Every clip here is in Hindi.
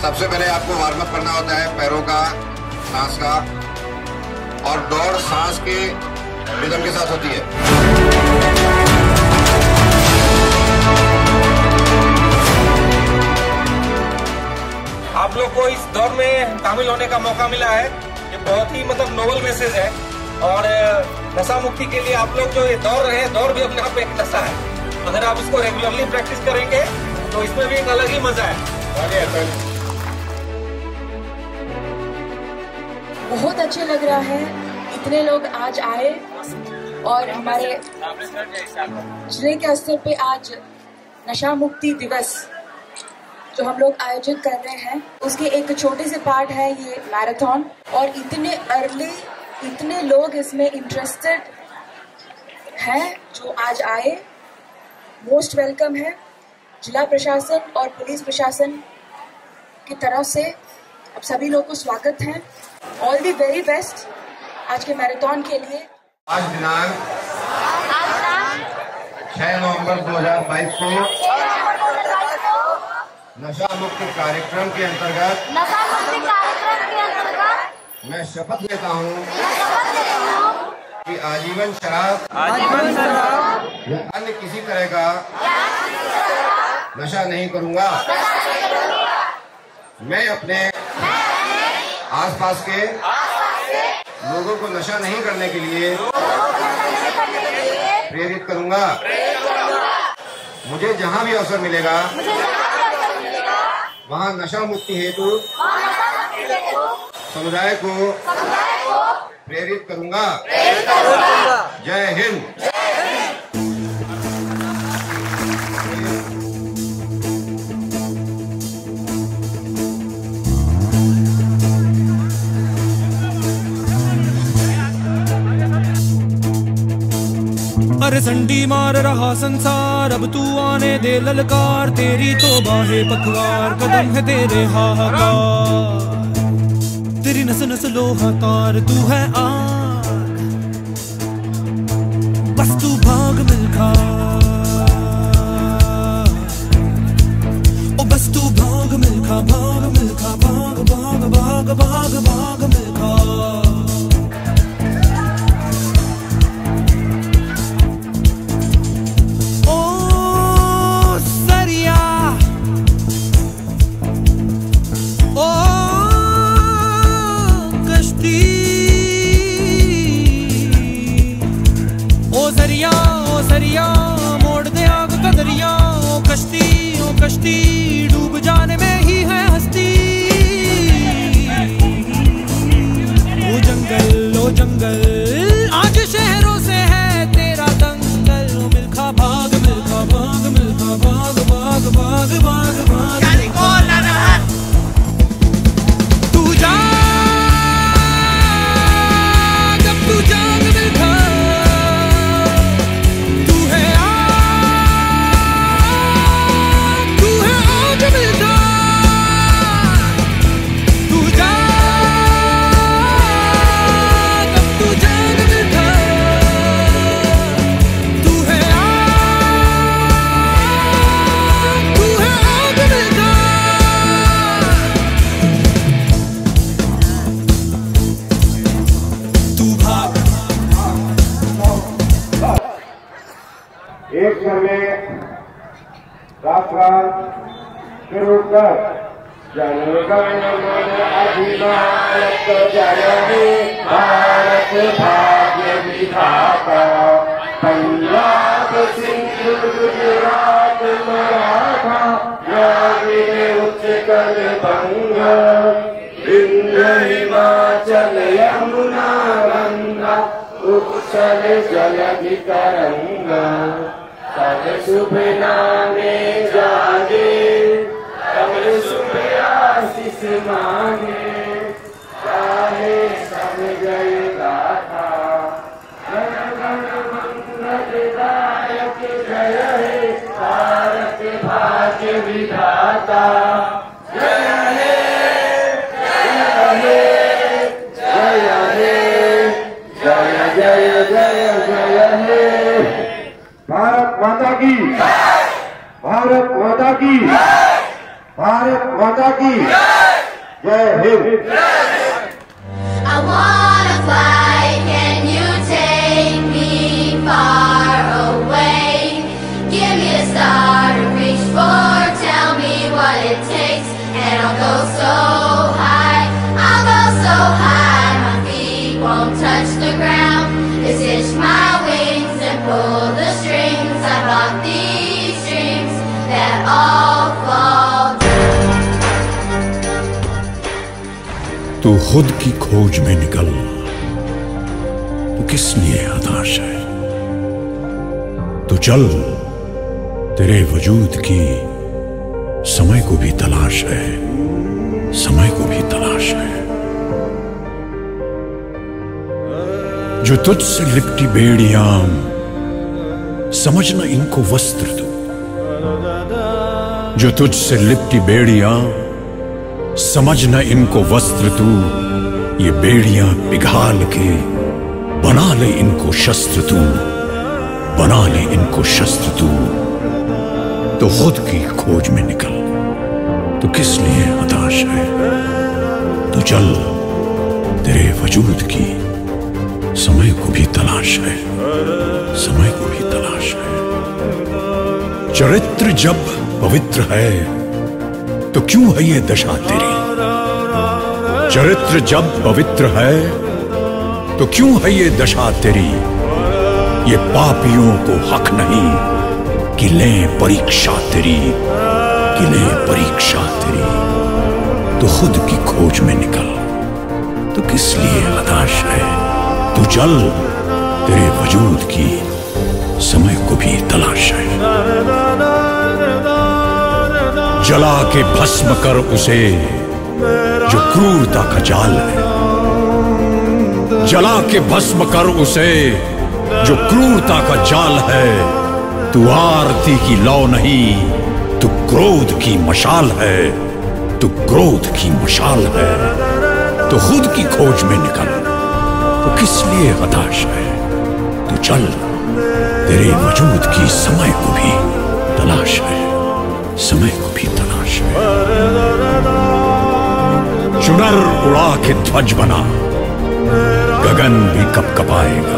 सबसे पहले आपको वार्म अप करना होता है पैरों का, सांस का, और दौड़ सांस के रिदम के साथ होती है। आप लोग को इस दौड़ में शामिल होने का मौका मिला है। ये बहुत ही नोबल मैसेज है और नशा मुक्ति के लिए आप लोग जो ये दौड़ रहे हैं, दौड़ भी अपने आप में एक नशा है। अगर आप इसको रेगुलरली प्रैक्टिस करेंगे तो इसमें भी एक अलग ही मजा है। बहुत अच्छा लग रहा है, इतने लोग आज आए और हमारे जिले के स्तर पे आज नशा मुक्ति दिवस जो हम लोग आयोजित कर रहे हैं उसके एक छोटे से पार्ट है ये मैराथन। और इतने अर्ली इतने लोग इसमें इंटरेस्टेड हैं जो आज आए, मोस्ट वेलकम है। जिला प्रशासन और पुलिस प्रशासन की तरफ से आप सभी लोग को स्वागत है। ऑल द वेरी बेस्ट आज के मैराथन के लिए। आज दिनांक 6 नवंबर 2022 को नशा मुक्ति कार्यक्रम के अंतर्गत मैं शपथ लेता हूँ कि आजीवन शराब या अन्य किसी तरह का नशा नहीं करूँगा। मैं अपने आसपास के लोगों को नशा नहीं करने के लिए प्रेरित करूँगा। मुझे जहाँ भी अवसर मिलेगा वहाँ नशा मुक्ति हेतु समुदाय को प्रेरित करूँगा। जय हिंद। अरे संडी मार रहा संसार, अब तू आने दे ललकार। तेरी तो बाहें पखवार, कदम है तेरे हाहाकार। तेरी नस नस लोहा तार, तू है आग, बस तू भाग मिलखा। ओ बस तू भाग मिलखा, भाग मिलखा, भाग भाग भाग भाग भाग मिलखा। सरिया मोड़ दे आग का दरिया। ओ कश्ती डूब जाने में ही है हस्ती। ओ जंगल आज शहरों से है तेरा दंगल। ओ मिल्खा भाग मिल्खा भाग मिल्खा भाग भाग भाग भाग भाग। तू जा जब तू जाग मिल्खा। एक समय रात शुरू कर जनगण मन अधिनायक जननी भारत भाग्य विधाता। पंजाब सिंध गुजरात मराठा द्रविड़ उत्कल बंगा। विंध्य हिमाचल यमुना गंगा उच्छल जलधि तरंगा। तब शुभ नामे जागे कमल शुभ आशीष मांगे। चाहे सब जय गाथा गण गण मंगलदायक जय हे भारत भाग्य विधाता। जय हे जय हे जय हे जय जय जय जय हे। भारत माता की, भारत माता की, भारत माता की। जय Hind. I wanna fly, can you take me far away? Give me a star to reach for, tell me what it takes, and I'll go so high, I'll go so high, my feet won't touch the ground. Just hitch my wings and pull the strings. I brought these dreams that all fall down. तू खुद की खोज में निकल, तू किस लिए हताश है? तू चल, तेरे वजूद की समय को भी तलाश है, समय को भी तलाश है। जो तुझसे लिपटी बेड़ियां, समझना इनको वस्त्र तू। जो तुझसे लिपटी बेड़ियां, समझना इनको वस्त्र तू। ये बेड़ियां पिघाल के बना ले इनको शस्त्र तू, बना ले इनको शस्त्र तू। तो खुद की खोज में निकल, तो किस लिए हताश है? तो चल, तेरे वजूद की समय को भी तलाश है, समय को भी तलाश है। चरित्र जब पवित्र है तो क्यों है ये दशा तेरी? चरित्र जब पवित्र है तो क्यों है ये दशा तेरी? ये पापियों को हक नहीं कि लें परीक्षा तेरी, कि लें परीक्षा तेरी। तो खुद की खोज में निकल, तो किस लिए हताश है? तू चल, तेरे वजूद की समय को भी तलाश है। जला के भस्म कर उसे जो क्रूरता का जाल है, जला के भस्म कर उसे जो क्रूरता का जाल है। तू आरती की लौ नहीं, तू क्रोध की मशाल है, तू क्रोध की मशाल है। तो खुद की खोज में निकल, तो किस लिए हताश है? तू चल, तेरे वजूद की समय को भी तलाश है, समय को भी तलाश है। चुनर उड़ा के ध्वज बना, गगन भी कपकपाएगा।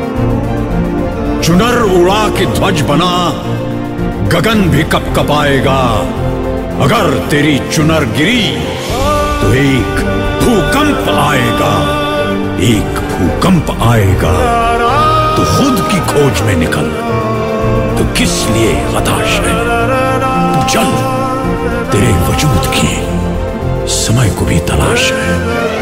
चुनर उड़ा के ध्वज बना, गगन भी कपकपाएगा। अगर तेरी चुनर गिरी तो एक भूकंप आएगा, एक भूकंप आएगा। तो खुद की खोज में निकल, तो किस लिए हताश है? तू चल, तेरे वजूद की समय को भी तलाश है।